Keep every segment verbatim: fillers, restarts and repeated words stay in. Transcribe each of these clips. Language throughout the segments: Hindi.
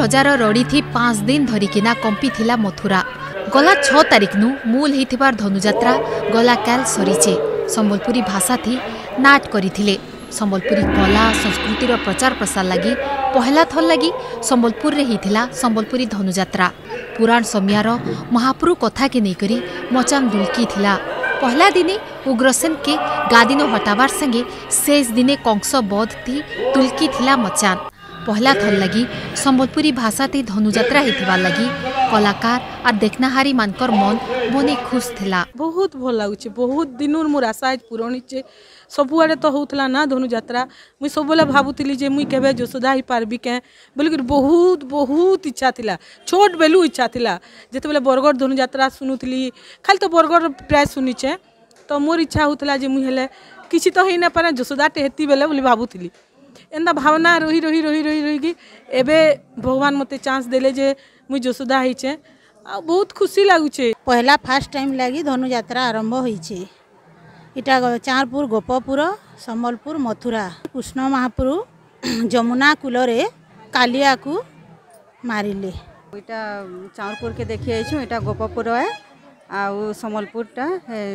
हजार रड़ी थी पांच दिन धरिकिना कंपी थिला मथुरा। गला छह तारिख नु मूल हिथिबार धनुजात्रा गला काल सरीचे। संबलपुरी भाषा थी नाट करिथिले। संबलपुरी कला संस्कृतिर प्रचार प्रसार लगी पहला थर लगी संबलपुर रे हिथिला संबलपुरी धनुजात्रा। पुराण समियार महाप्रभु कथा के नेकरी मचान दुलकी थिला। पहला दिने उग्रसेन के गादिनो हटावार संगे शेष दिने कंस बध थी तुलकी थिला मचान। पहला थर लगी संबलपुरी भाषा ते धनुजात्रा हिथिबा लगी कलाकार आ देखनाहारी मानकर मन बने खुश थिला। बहुत भल लागुचे। बहुत दिनर मोर आशा पूरण छे। सबुआड़े तो होउथला ना धनुजात्रा। मुई सबले भाबुतिली जे मुई केबे जसोदा ही पारबी के बोलिक बहुत बहुत इच्छा थिला। छोट बेलू इच्छा थिला। जेते बेले बरगड़ धनुजात्रा सुनुतली खाली तो बरगड़ प्राय सुनिचे तो मोर इच्छा होउथला जे मुई हेले किछि तो हेइ ना पारे जसोदा टे हेती बेले बोली भाबुतिली। एंदा भावना रही रही रही रही रही कि एबे भगवान मते चांस देले जे मुई जसोदा हिचे आ बहुत खुशी लागुचे। पहला फर्स्ट टाइम लगी धनुजात्रा आरंभ होइछे। इटा चारपुर गोपपुर संबलपुर मथुरा कृष्ण महाप्रभु जमुना कूलरे कालिया को मारिले। इटा चारपुर के देखी आइछु। इटा गोपपुर है आ संबलपुरटा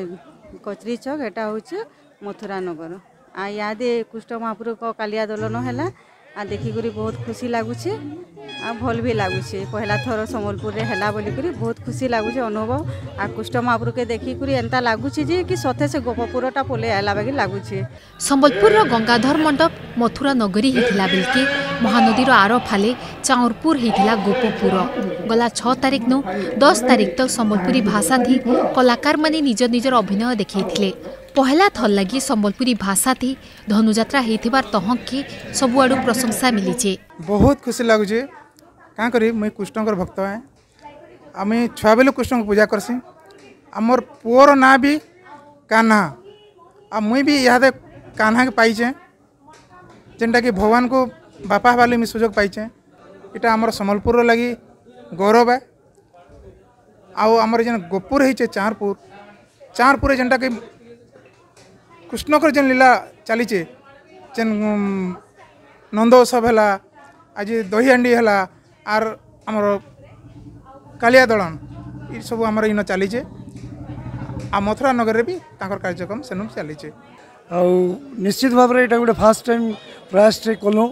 कचरी चौक एटा होचे मथुरा नगर। आ यादे कृष्ण महाप्रभु को कालिया दलन हैला आ देखी करी बहुत खुशी लागुचे आ भल भी लागुचे। पहला थर संबलपुर रे हैला बोली करी बहुत खुशी लागुचे अनुभव। आ कृष्ण महाप्रभु के देखी करी एंता लागुचे जे कि सथे से गोपपुरटा पोले आला बागी लागुचे। संबलपुर रो गंगाधर मंडप मथुरा नगरी हिथिला बेलके महानदी रो आरो फाले चाउरपुर हिथिला गोपपुर। गला छह तारिख नु दस तारिख तक संबलपुरी भाषा थी कलाकार माने निज निजर अभिनय देखैथिले। पहला थर लगी संबलपुरी भाषा थी धनुजात्रा हेथिबार तहक के सबुआडू प्रशंसा मिलीचे। बहुत खुशी लागुचे। का करी मुई कृष्णकर भक्त है। आम छुआ बेलू कृष्ण को पूजा करसी। आमर पुअर ना भी कान्हा आ मुई भी इहादे कान्हा के पाइचे जेनटा कि भगवान को बापा वाले मी सुजोग पाइचे। इटा आमर संबलपुर लगी गौरव है। आउ आमर जेन गोपुर है चारपुर चारपुर जेनटा कि कृष्णकर जेन लीला चलीचे जेन नंदोत्सव है आज दहीहांडी है आर आमर कालिया दलन ये सब आमर इन चलीचे। आ मथुरा नगर रे भी तांकर कार्यक्रम सेनु चलीचे। आ निश्चित भाव में गोटे फास्ट टाइम प्रयास कलु।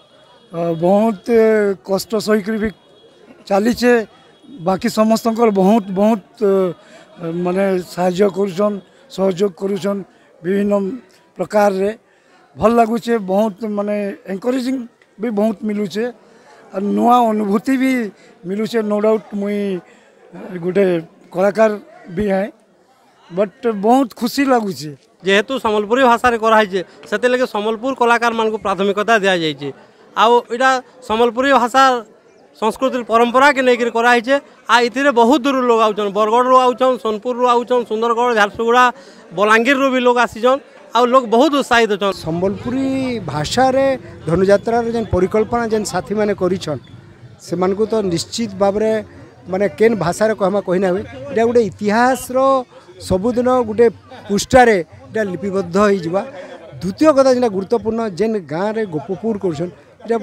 बहुत कष्ट सहीक भी चलीचे। बाकी समस्त बहुत बहुत माने साहाय्य करुछन सहयोग करुछन विभिन्न प्रकार रे भल लगुचे। बहुत माने एनकरेजिंग भी बहुत मिलुचे और नुआ अनुभूति भी मिलुचे। नो डाउट मुई गोटे कलाकार भी है बट बहुत खुशी लगुचे। जेहेतु संबलपुरी भाषा कराई से लगे संबलपुर कलाकार मान को प्राथमिकता दिया जाइए। आउ इटा संबलपुरी भाषा संस्कृति परंपरा के लेकर कराई आ इथिरे बहुत दूर लोग आउछन। बरगढ़ रो आउछन सोनपुर रो आउछन सुंदरगढ़ झारसुगुड़ा बलांगीर रो भी लोग आसीछन आ लोग बहुत उत्साहित होछन। संबलपुरी भाषा रे धनुजात्रा रे जेन परिकल्पना जेन साथी माने करिछन से मान को तो निश्चित भाव रे माने केन भाषा रे कहमा कहिना हुए एटा गुटे इतिहास रो सबुदिन गुटे पृष्ठारे एटा लिपिबद्ध होई जिबा। द्वितीय कथा जेना गुरुत्वपूर्ण जेन गाँव रे गोपपुर करछन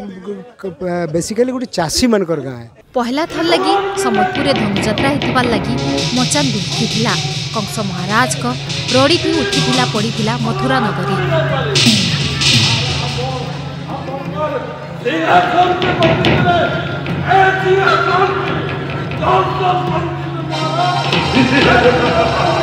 बेसिकली गोटे चाषी मानकर गाँव है। पहला थर लगी संबलपुर धनुजात्रा हेथिबार लगी मचान दुलकी थिला। कंस महाराज को रड़ी थी उठी थिला पड़ी थिला मथुरा नगरी।